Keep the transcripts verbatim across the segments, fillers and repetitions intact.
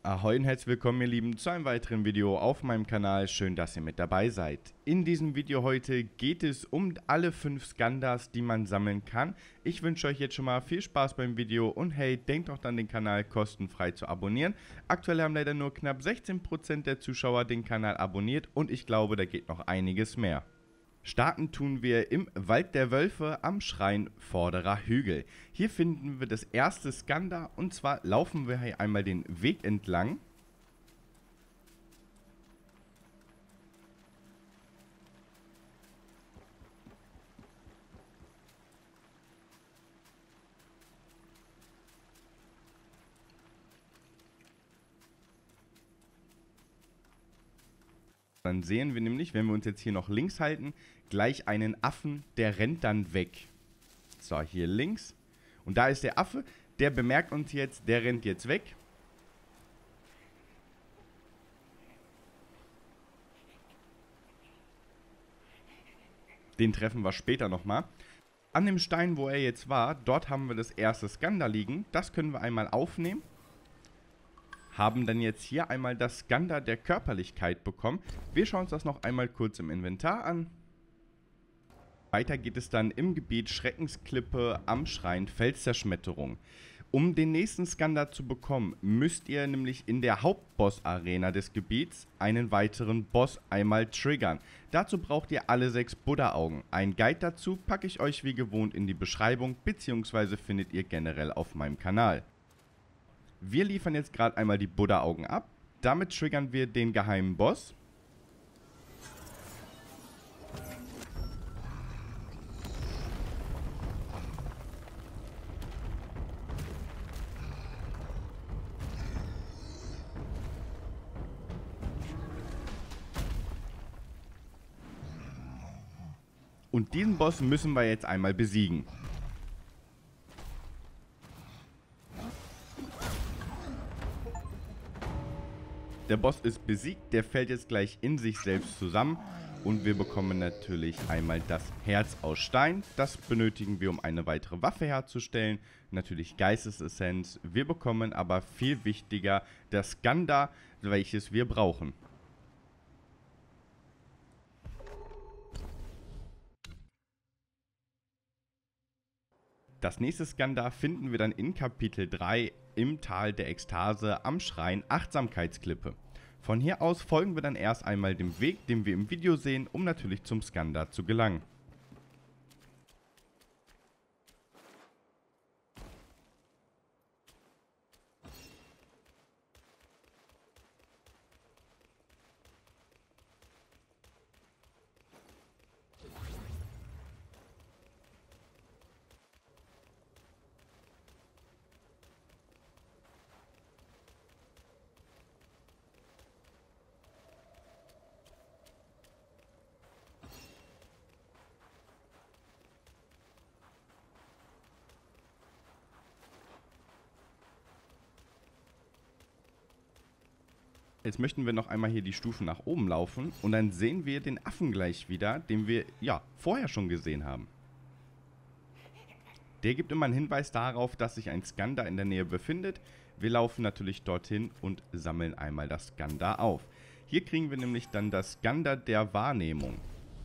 Ahoi und herzlich willkommen, ihr Lieben, zu einem weiteren Video auf meinem Kanal. Schön, dass ihr mit dabei seid. In diesem Video heute geht es um alle fünf Skandas, die man sammeln kann. Ich wünsche euch jetzt schon mal viel Spaß beim Video und hey, denkt doch dann, den Kanal kostenfrei zu abonnieren. Aktuell haben leider nur knapp sechzehn Prozent der Zuschauer den Kanal abonniert und ich glaube, da geht noch einiges mehr. Starten tun wir im Wald der Wölfe am Schrein Vorderer Hügel. Hier finden wir das erste Skanda und zwar laufen wir hier einmal den Weg entlang. Dann sehen wir nämlich, wenn wir uns jetzt hier noch links halten, gleich einen Affen, der rennt dann weg. So, hier links. Und da ist der Affe, der bemerkt uns jetzt, der rennt jetzt weg. Den treffen wir später nochmal. An dem Stein, wo er jetzt war, dort haben wir das erste Skanda liegen. Das können wir einmal aufnehmen. Haben dann jetzt hier einmal das Skanda der Körperlichkeit bekommen. Wir schauen uns das noch einmal kurz im Inventar an. Weiter geht es dann im Gebiet Schreckensklippe am Schrein Felszerschmetterung. Um den nächsten Skanda zu bekommen, müsst ihr nämlich in der Hauptboss-Arena des Gebiets einen weiteren Boss einmal triggern. Dazu braucht ihr alle sechs Buddha-Augen. Ein Guide dazu packe ich euch wie gewohnt in die Beschreibung, beziehungsweise findet ihr generell auf meinem Kanal. Wir liefern jetzt gerade einmal die Buddha-Augen ab. Damit triggern wir den geheimen Boss. Und diesen Boss müssen wir jetzt einmal besiegen. Der Boss ist besiegt, der fällt jetzt gleich in sich selbst zusammen und wir bekommen natürlich einmal das Herz aus Stein. Das benötigen wir, um eine weitere Waffe herzustellen, natürlich Geistesessenz. Wir bekommen aber viel wichtiger das Skanda, welches wir brauchen. Das nächste Skanda finden wir dann in Kapitel drei im Tal der Ekstase am Schrein Achtsamkeitsklippe. Von hier aus folgen wir dann erst einmal dem Weg, den wir im Video sehen, um natürlich zum Skanda zu gelangen. Jetzt möchten wir noch einmal hier die Stufen nach oben laufen und dann sehen wir den Affen gleich wieder, den wir ja vorher schon gesehen haben. Der gibt immer einen Hinweis darauf, dass sich ein Skanda in der Nähe befindet. Wir laufen natürlich dorthin und sammeln einmal das Skanda auf. Hier kriegen wir nämlich dann das Skanda der Wahrnehmung.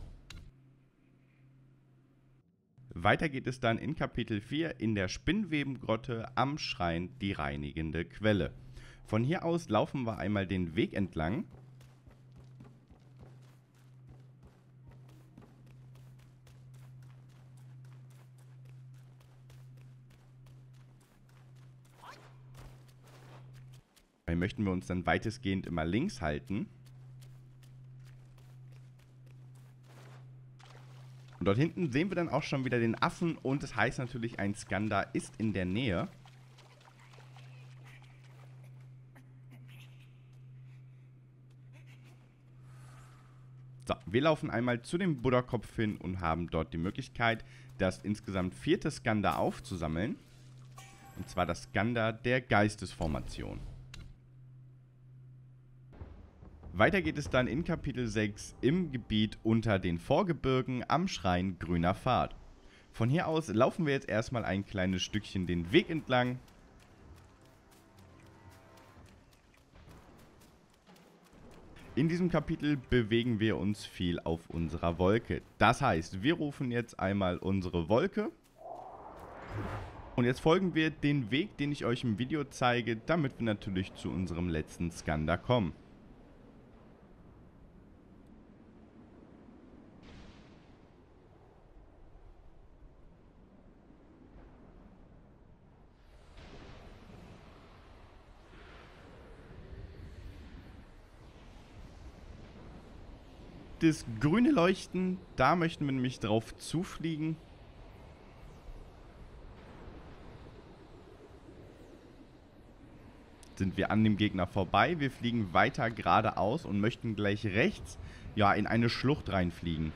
Weiter geht es dann in Kapitel vier in der Spinnwebengrotte am Schrein die reinigende Quelle. Von hier aus laufen wir einmal den Weg entlang. Dabei möchten wir uns dann weitestgehend immer links halten. Und dort hinten sehen wir dann auch schon wieder den Affen und das heißt natürlich, ein Skanda ist in der Nähe. So, wir laufen einmal zu dem Buddha-Kopf hin und haben dort die Möglichkeit, das insgesamt vierte Skanda aufzusammeln. Und zwar das Skanda der Geistesformation. Weiter geht es dann in Kapitel sechs im Gebiet unter den Vorgebirgen am Schrein Grüner Pfad. Von hier aus laufen wir jetzt erstmal ein kleines Stückchen den Weg entlang. In diesem Kapitel bewegen wir uns viel auf unserer Wolke. Das heißt, wir rufen jetzt einmal unsere Wolke. Und jetzt folgen wir den Weg, den ich euch im Video zeige, damit wir natürlich zu unserem letzten Skander kommen. Das grüne Leuchten, da möchten wir nämlich drauf zufliegen. Sind wir an dem Gegner vorbei. Wir fliegen weiter geradeaus und möchten gleich rechts, ja, in eine Schlucht reinfliegen.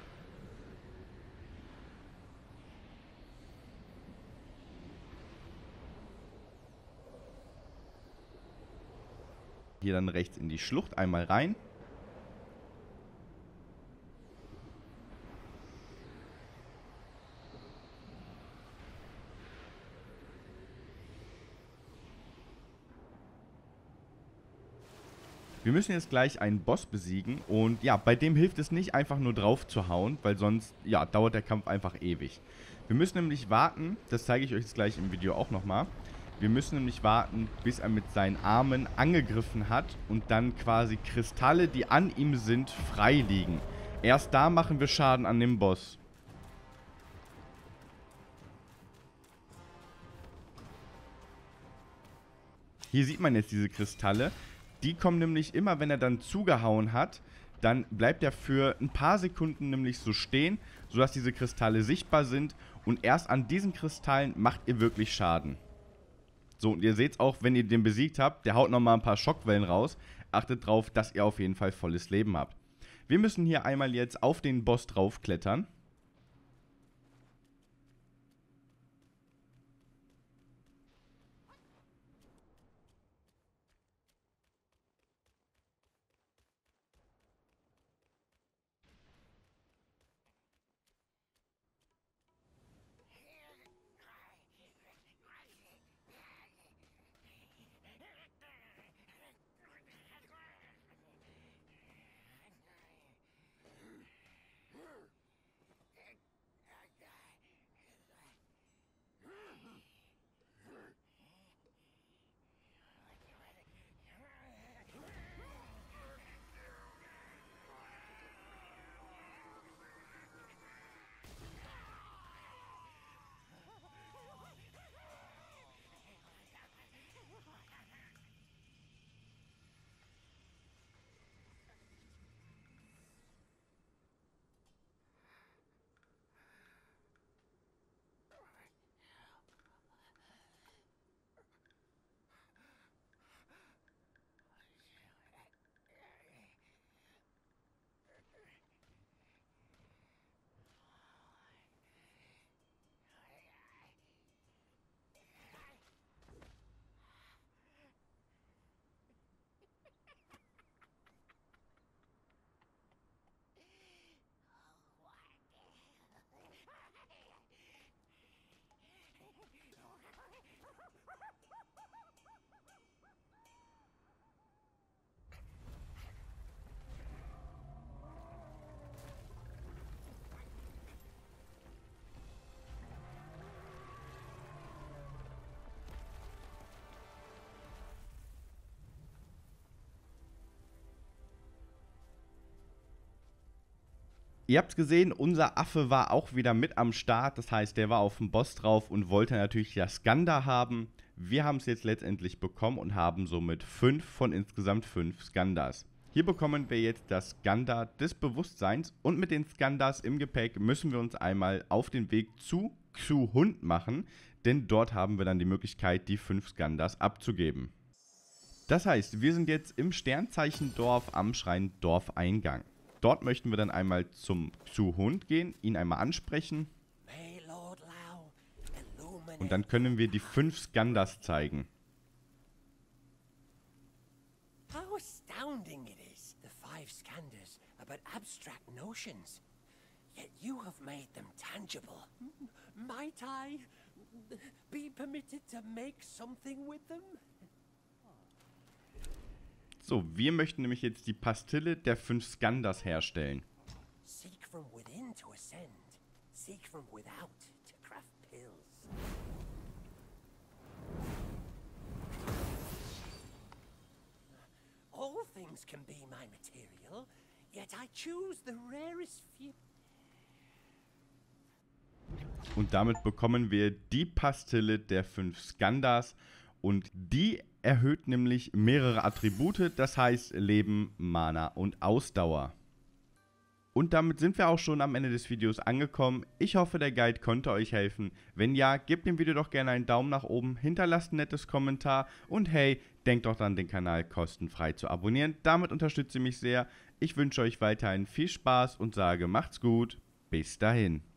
Hier dann rechts in die Schlucht einmal rein. Wir müssen jetzt gleich einen Boss besiegen und ja, bei dem hilft es nicht einfach nur drauf zu hauen, weil sonst, ja, dauert der Kampf einfach ewig. Wir müssen nämlich warten, das zeige ich euch jetzt gleich im Video auch nochmal, wir müssen nämlich warten, bis er mit seinen Armen angegriffen hat und dann quasi Kristalle, die an ihm sind, frei liegen. Erst da machen wir Schaden an dem Boss. Hier sieht man jetzt diese Kristalle. Die kommen nämlich immer, wenn er dann zugehauen hat, dann bleibt er für ein paar Sekunden nämlich so stehen, sodass diese Kristalle sichtbar sind und erst an diesen Kristallen macht ihr wirklich Schaden. So, und ihr seht es auch, wenn ihr den besiegt habt, der haut nochmal ein paar Schockwellen raus. Achtet drauf, dass ihr auf jeden Fall volles Leben habt. Wir müssen hier einmal jetzt auf den Boss draufklettern. Ihr habt gesehen, unser Affe war auch wieder mit am Start. Das heißt, der war auf dem Boss drauf und wollte natürlich das Skander haben. Wir haben es jetzt letztendlich bekommen und haben somit fünf von insgesamt fünf Skanders. Hier bekommen wir jetzt das Skander des Bewusstseins und mit den Skanders im Gepäck müssen wir uns einmal auf den Weg zu Xu-Hund machen, denn dort haben wir dann die Möglichkeit, die fünf Skanders abzugeben. Das heißt, wir sind jetzt im Sternzeichendorf am Schrein Dorfeingang. Dort möchten wir dann einmal zum Xu-Hund gehen, ihn einmal ansprechen und dann können wir die fünf Skanders zeigen. How astounding it is, the five Skanders about abstract notions. Yet you have made them tangible. Might I be permitted to make something with them? So, wir möchten nämlich jetzt die Pastille der fünf Skandhas herstellen. Seek from within to ascend. Seek from without to craft pills. All things can be my material, yet I choose the rarest few. Und damit bekommen wir die Pastille der fünf Skandhas. Und die erhöht nämlich mehrere Attribute, das heißt Leben, Mana und Ausdauer. Und damit sind wir auch schon am Ende des Videos angekommen. Ich hoffe, der Guide konnte euch helfen. Wenn ja, gebt dem Video doch gerne einen Daumen nach oben, hinterlasst ein nettes Kommentar und hey, denkt doch daran, den Kanal kostenfrei zu abonnieren. Damit unterstützt ihr mich sehr. Ich wünsche euch weiterhin viel Spaß und sage, macht's gut. Bis dahin.